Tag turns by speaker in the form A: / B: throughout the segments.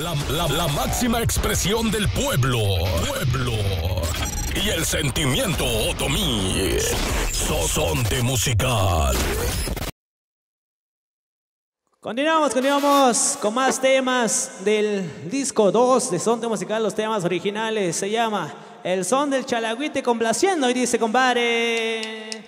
A: La máxima expresión del pueblo. Y el sentimiento otomí. Sonte musical.
B: Continuamos con más temas del disco 2 de Sonte Musical, los temas originales. Se llama El Son del Chalagüite complaciendo y dice, compadre.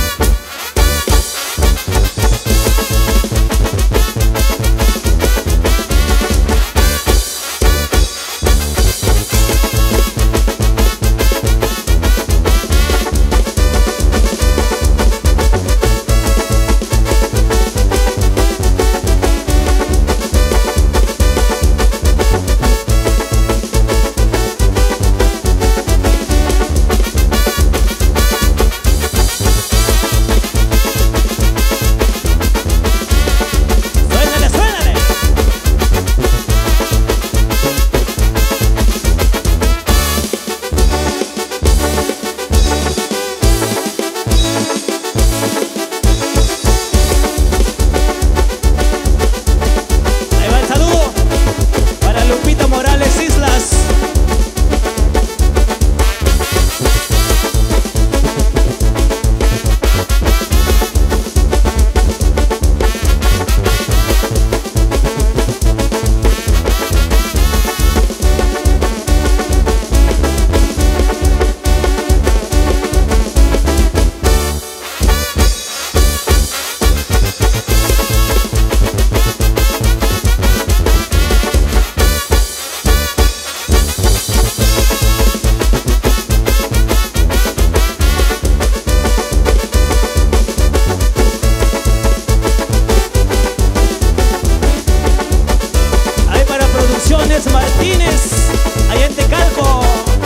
B: Martínez, allá en Tecalco.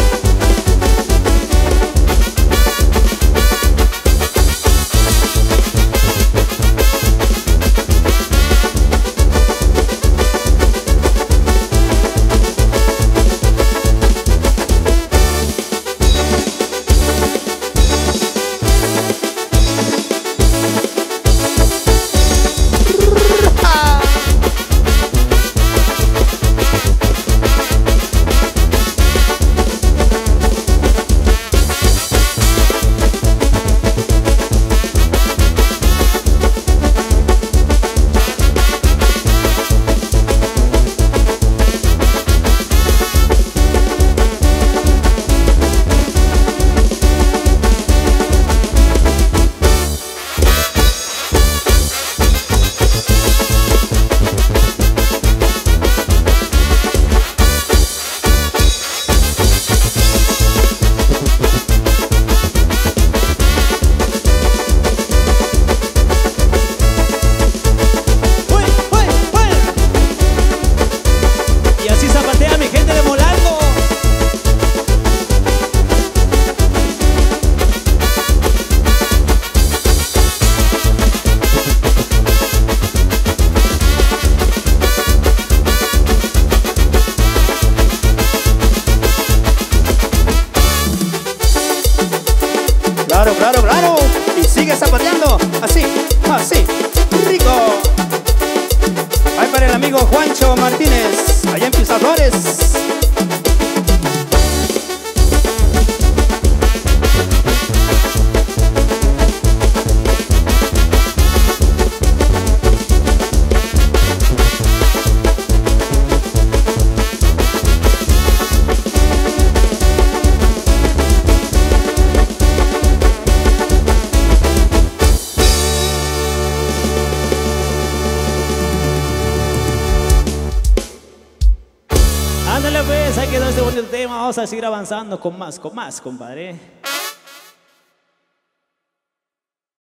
B: Claro, y sigue zapateando, así, rico. Ahí para el amigo Juancho Martínez, allá en Pisadores. Ándale pues, ahí quedó este bonito tema. Vamos a seguir avanzando con más, compadre.